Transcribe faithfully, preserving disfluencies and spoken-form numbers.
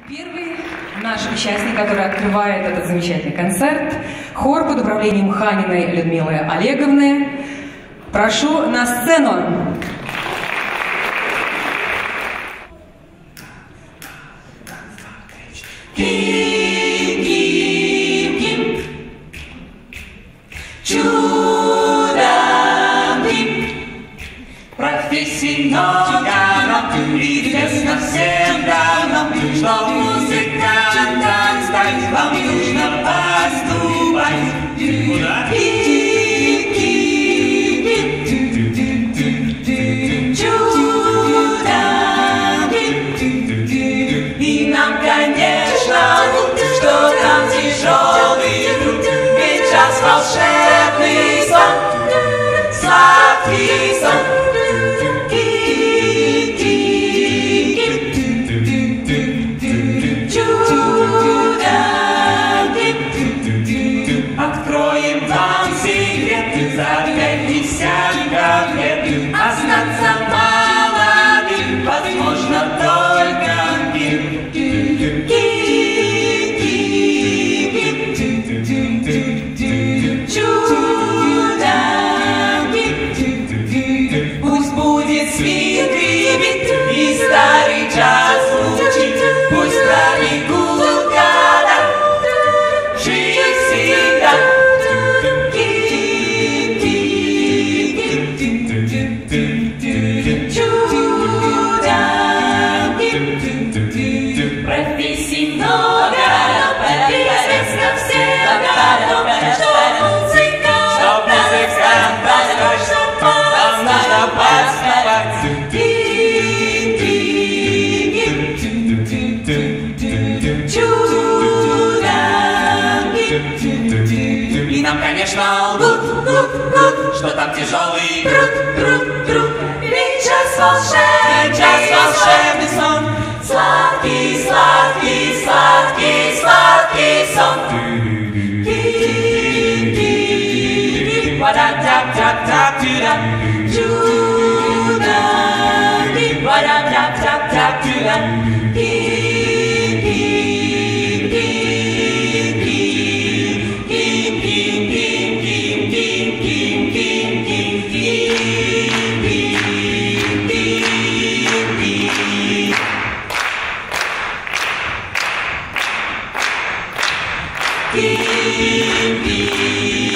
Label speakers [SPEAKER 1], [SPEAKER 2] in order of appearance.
[SPEAKER 1] Первый наш участник, который открывает этот замечательный концерт, хор под управлением Ханиной Людмилы Олеговны. Прошу на сцену.
[SPEAKER 2] Профессий много, но известно всем давно, что музыкантом стать вам нужно поступать. Куда? И нам, конечно, что там тяжелый труд, ведь час волшебный сон, сладкий сон. Откроем вам секрет за пятьдесят лет. Остаться молодым возможно только им. Чудо. Пусть будет свит и старый час звучит. Пусть пробегут года, жизнь всегда. Чудо. Профессий много, известно всем давно, что музыкант, что музыкант, нам нужно подставать. Чудо. И нам, конечно, лгут, лгут, лгут, что там тяжелый труд, труд, труд. Ведь час волшебный, час волшебный сон, сладкий, сладкий, сладкий, сладкий сон. Ва-да-да-да-да-да-да. Чудо. Ва-да-да-да-да-да-да. Give me